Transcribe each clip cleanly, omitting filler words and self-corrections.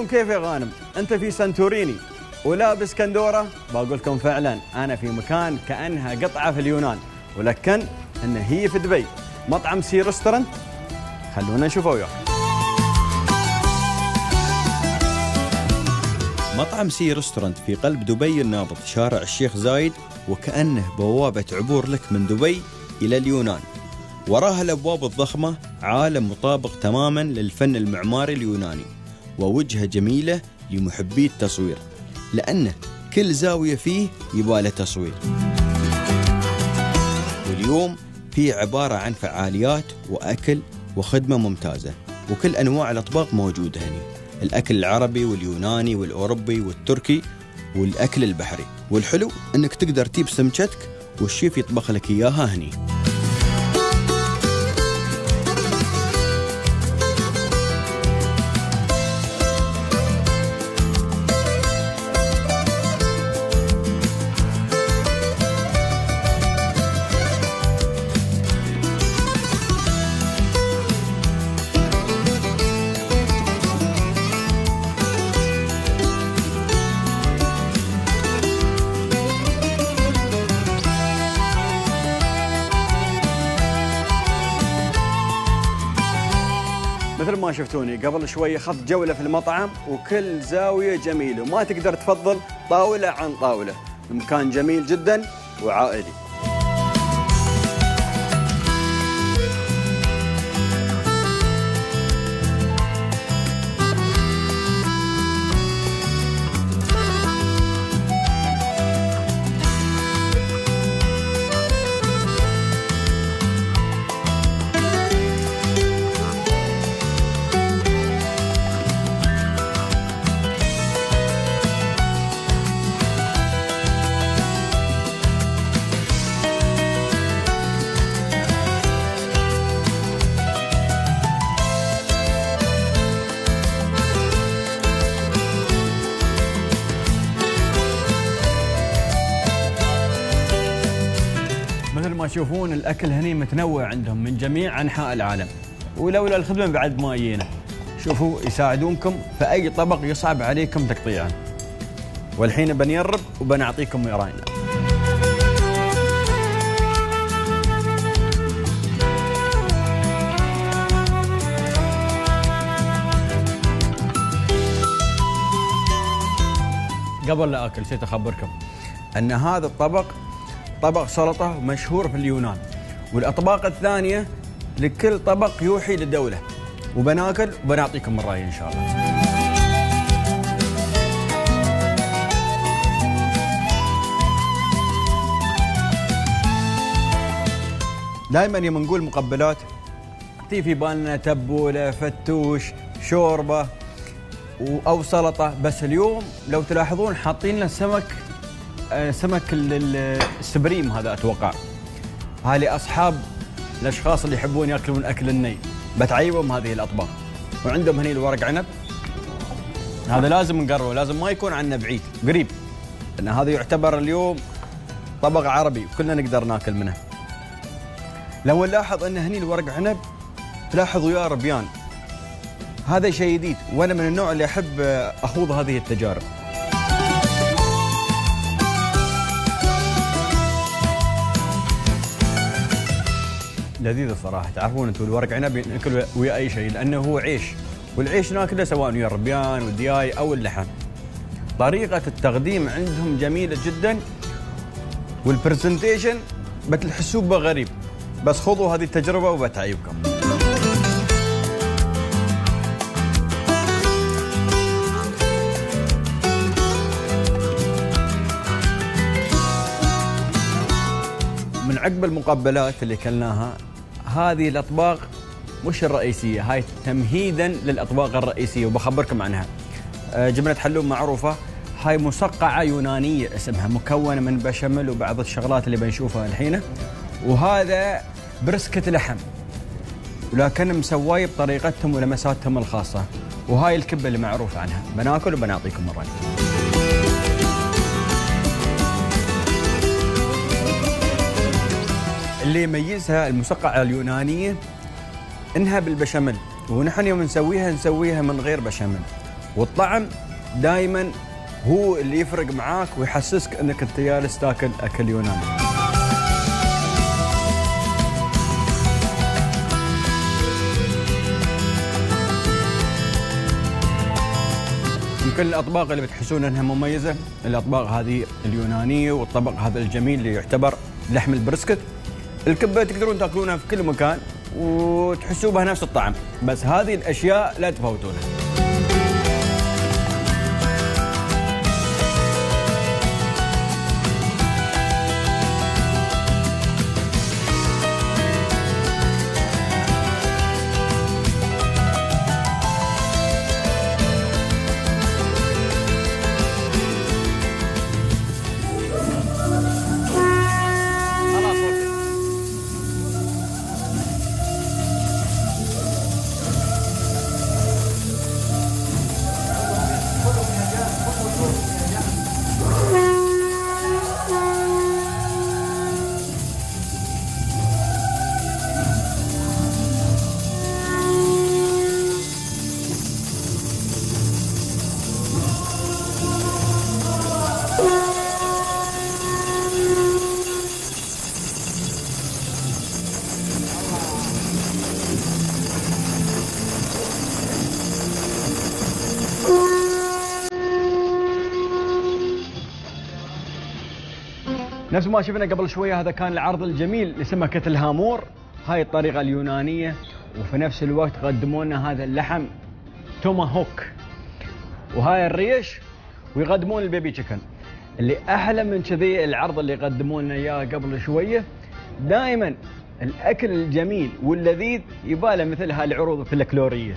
لكم كيف يا غانم؟ أنت في سانتوريني ولابس كندورة؟ بقول لكم فعلا أنا في مكان كأنها قطعة في اليونان، ولكن إن هي في دبي، مطعم سي ريستورانت. خلونا نشوفه وياكم. مطعم سي ريستورانت في قلب دبي النابض، شارع الشيخ زايد، وكأنه بوابة عبور لك من دبي إلى اليونان. وراها الأبواب الضخمة عالم مطابق تماما للفن المعماري اليوناني، ووجهة جميلة لمحبي التصوير، لأنه كل زاوية فيه يباله تصوير. واليوم فيه عبارة عن فعاليات وأكل وخدمة ممتازة، وكل أنواع الأطباق موجودة هنا، الأكل العربي واليوناني والأوروبي والتركي والأكل البحري. والحلو أنك تقدر تجيب سمكتك والشيف يطبخ لك إياها هني. مثل ما شفتوني قبل شوي أخذت جولة في المطعم، وكل زاوية جميلة وما تقدر تفضل طاولة عن طاولة. المكان جميل جدا وعائلي. مثل ما تشوفون الأكل هني متنوع عندهم من جميع أنحاء العالم، ولولا الخدمة بعد ما جينا. شوفوا يساعدونكم في أي طبق يصعب عليكم تقطيعه. والحين بنجرب وبنعطيكم رأينا. قبل لا أكل نسيت أخبركم أن هذا الطبق طبق سلطة مشهور في اليونان، والأطباق الثانية لكل طبق يوحي للدولة. وبناكل وبنعطيكم الرأي إن شاء الله. دائما يوم نقول مقبلات تي في بالنا تبولة، فتوش، شوربة أو سلطة، بس اليوم لو تلاحظون حاطين لنا سمك السبريم. هذا أتوقع هذه أصحاب الأشخاص اللي يحبون يأكلون أكل الني، بتعيبهم هذه الأطباق. وعندهم هني الورق عنب، هذا لازم نقربه، لازم ما يكون عنا بعيد، قريب، لأن هذا يعتبر اليوم طبق عربي وكلنا نقدر ناكل منه. لو نلاحظ أن هني الورق عنب تلاحظوا يا ربيان، هذا شيء جديد، وأنا من النوع اللي أحب أخوض هذه التجارب. لذيذ الصراحة. تعرفون أنتم الورق عنب ناكل ويا أي شيء، لأنه هو عيش، والعيش ناكله سواء ويا الربيان والدياي أو اللحم. طريقة التقديم عندهم جميلة جدا، والبرزنتيشن بتحسوه بغريب، بس خذوا هذه التجربة وبتعيبكم. من عقب المقبلات اللي كلناها، هذه الأطباق مش الرئيسية، هاي تمهيدا للأطباق الرئيسية وبخبركم عنها. جبنة حلوم معروفة، هاي مسقعة يونانية اسمها، مكونة من بشاميل وبعض الشغلات اللي بنشوفها الحين. وهذا برسكة لحم، ولكن مسواي بطريقتهم ولمساتهم الخاصة. وهاي الكبة اللي معروف عنها. بناكل وبنعطيكم الرأي. اللي يميزها المسقعة اليونانية إنها بالبشاميل، ونحن يوم نسويها من غير بشاميل. والطعم دائما هو اللي يفرق معاك ويحسسك انك انت جالس تاكل اكل يوناني. يمكن الاطباق اللي بتحسون انها مميزه الاطباق هذه اليونانيه، والطبق هذا الجميل اللي يعتبر لحم البرسكت. الكبه تقدرون تاكلونها في كل مكان وتحسوا بها نفس الطعم، بس هذه الاشياء لا تفوتونها. نفس ما شفنا قبل شوية هذا كان العرض الجميل لسمكة الهامور، هاي الطريقة اليونانية، وفي نفس الوقت قدموا لنا هذا اللحم توماهوك وهاي الريش، ويقدمون البيبي تشيكن. اللي أحلى من كذي العرض اللي قدموا لنا إياه قبل شوية. دائما الأكل الجميل واللذيذ يباله مثل هاي العروض الفلكلورية.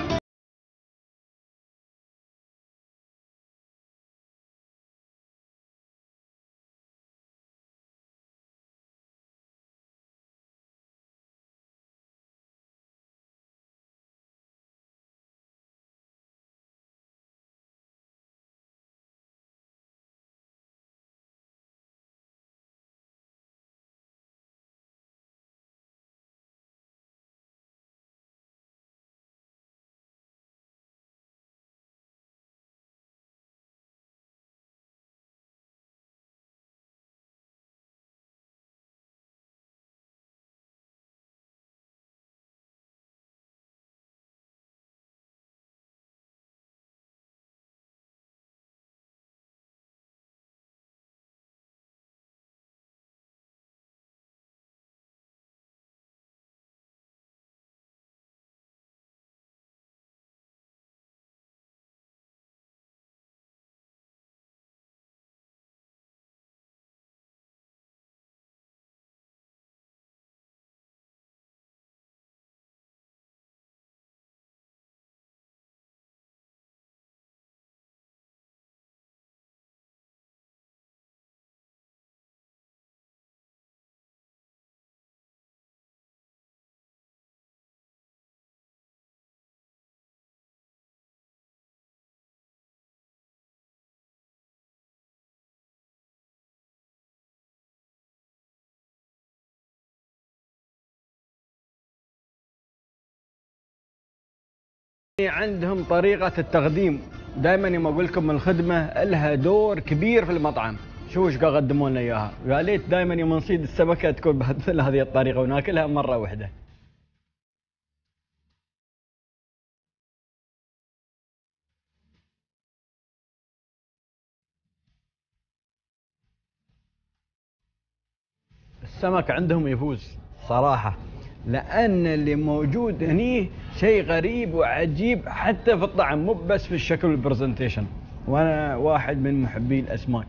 عندهم طريقة التقديم، دائما يوم اقول لكم الخدمة لها دور كبير في المطعم. شو ايش قدموا لنا اياها؟ يا ليت دائما يوم نصيد السمكة تكون بهذه هذه الطريقة وناكلها مرة واحدة. السمك عندهم يفوز صراحة، لأن اللي موجود هني شيء غريب وعجيب حتى في الطعم، مو بس في الشكل والبرزنتيشن. وأنا واحد من محبي الأسماك.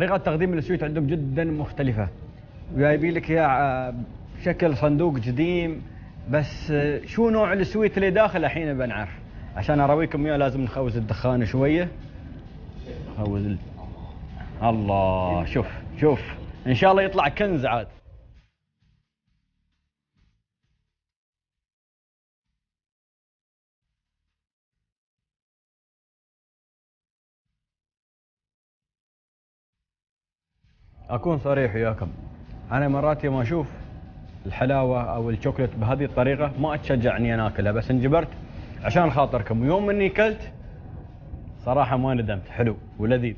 طريقة تقديم السويت عندهم جدا مختلفة، وجايبين لك اياه بشكل صندوق قديم. بس شو نوع السويت اللي داخل الحين بنعرف. عشان اراويكم اياه لازم نخوز الدخان شوية. الله، شوف ان شاء الله يطلع كنز عاد. اكون صريح وياكم، انا مرات يوم اشوف الحلاوه او الشوكولات بهذه الطريقه ما اتشجع اني انا اكلها، بس انجبرت عشان خاطركم. ويوم اني كلت صراحه ما ندمت، حلو ولذيذ.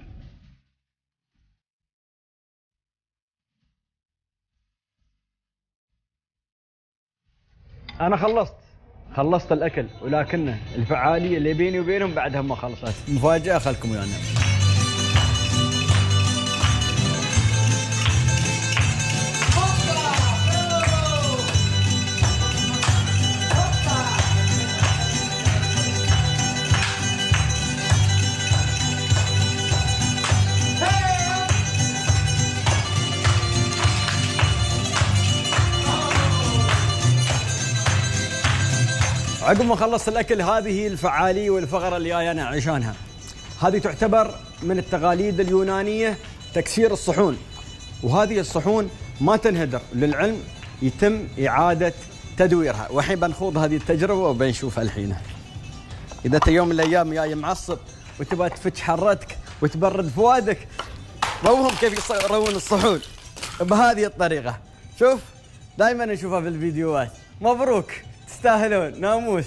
انا خلصت الاكل، ولكن الفعاليه اللي بيني وبينهم بعدها ما خلصت. مفاجاه، خلكم ويانا. عقب ما خلصت الاكل، هذه الفعاليه والفقره اللي جاي انا عشانها. هذه تعتبر من التقاليد اليونانيه تكسير الصحون، وهذه الصحون ما تنهدر، للعلم يتم اعاده تدويرها. والحين بنخوض هذه التجربه وبنشوفها الحين. اذا انت يوم من الايام جاي معصب وتبغى تفتش حرتك وتبرد فؤادك، روهم كيف يروون الصحون بهذه الطريقه. شوف، دائما نشوفها في الفيديوهات. مبروك، تستاهلون، ناموس.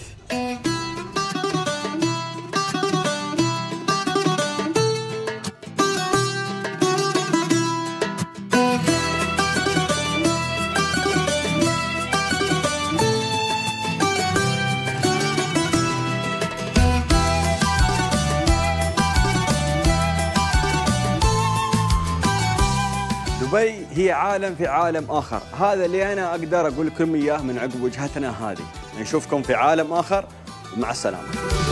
دبي هي عالم في عالم آخر، هذا اللي أنا أقدر أقول لكم إياه من عقب وجهتنا هذه. نشوفكم في عالم آخر، ومع السلامة.